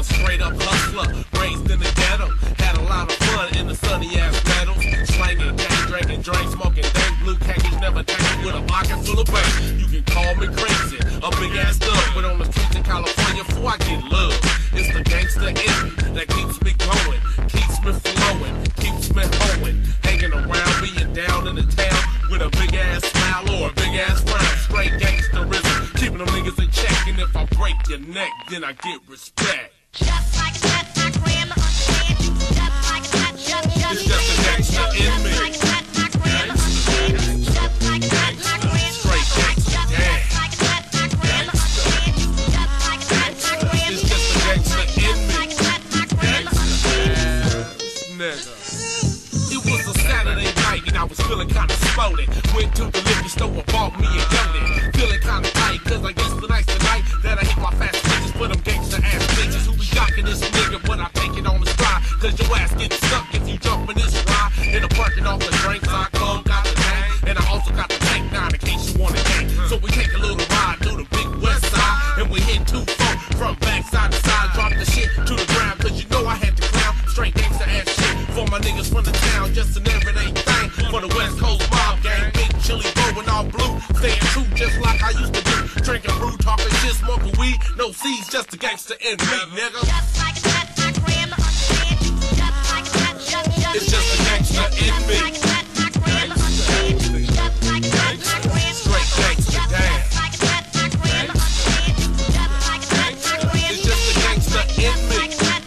a straight up hustler, raised in the ghetto. Had a lot of fun in the sunny ass meadows. Slanging, gang, drinking, drink, smoking, dank, blue khakis, never tanking with a pocket full of bank. You can call me crazy, a big ass thug, but on the streets in California, before I get love. It's the gangster in me that keeps me going, keeps me flowing, keeps me hoeing. Hanging around, being down in the town with a big ass smile or a big ass frown. Straight gangsterism, keeping them niggas in check. And if I break your neck, then I get respect. Just like that, I cram my understand you. Just like that, it's just a gangster in me. Straight gangster, damn. It's just a gangster in me. Nigga. It was a Saturday night and I was feeling kinda sporty. Went to the liquor store and bought me a donut. Feeling kinda tight cause I guess tonight's the night that I hit my fast bitches for them gangster ass bitches who be jocking this nigga, but I take it on the stride. Cause your ass getting stuck if you jump in this ride. In the parking off the drinks I come, got the tank. And I also got the tank 9 in case you wanna gang. So we take a little ride through the big west side. And we hit 2-4 from backside to side. Drop the shit to the ground cause you know I had to clown. Straight gangster ass shit for my niggas from the town. Just an everyday thing for the West Coast mob gang. Big chili blowing all blue. Staying true just like I used to do. Drinking brew, talking shit, smoking weed. No C's, just a gangster in me, nigga. Just like that, I cram my understand you. Just like that, it's just a gangster in me. Straight gangster, damn. It's just a gangster in me.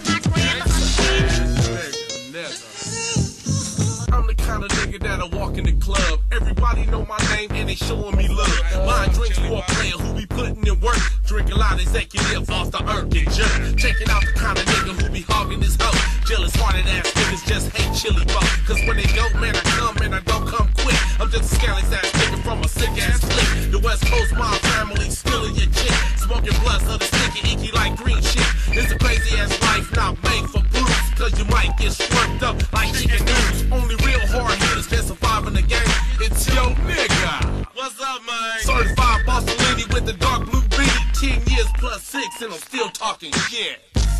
I'm the kind of nigga that'll walk in the club. Everybody know my name and they showing me love. Buying drinks for a player who be putting in work. Drink a lot, executive off the earth and jerk. Checking out the kind of nigga who be hogging his hoe. Jealous hearted ass niggas just hate chili fuck. Cause when they go, man, I come and I don't come quick. I'm just a scandalous ass nigga from a sick ass clique. The West Coast mob family stealing your chick. Smoking blunts of the sticky icky like green shit. It's a crazy ass life not made for blues. Cause you might get swerved up like chicken news. Only real hard hitters can survive in the game. It's yo nigga. What's up, man? Certified Bostonini with the dark blue beanie. 10 years plus 6 and I'm still talking shit.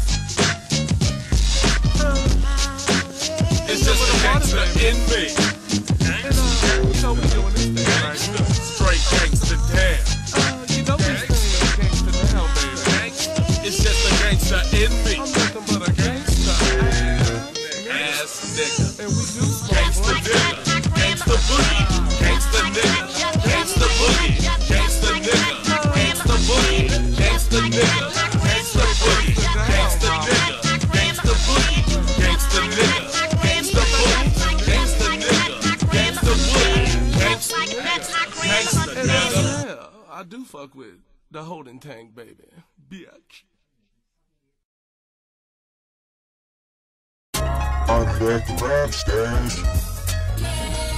It's just a gangster in me. You know we doing this thing right now. Straight gangster damn. You know we staying gangster down, baby. It's just a gangster in me. I'm nothing but a gangster ass nigga. And we do gangster nigga. Gangster boogie. Gangster nigga. Gangster boogie. Gangster nigga. Gangster boogie. Gangster nigga. Gangster boogie. Gangster nigga. Gangster boogie. Gangster nigga. Gangster boogie. Gangster nigga. Gangster boogie. Gangster nigga. Yeah, I do fuck with the holding tank, baby. Bitch. I'm back to rap stage.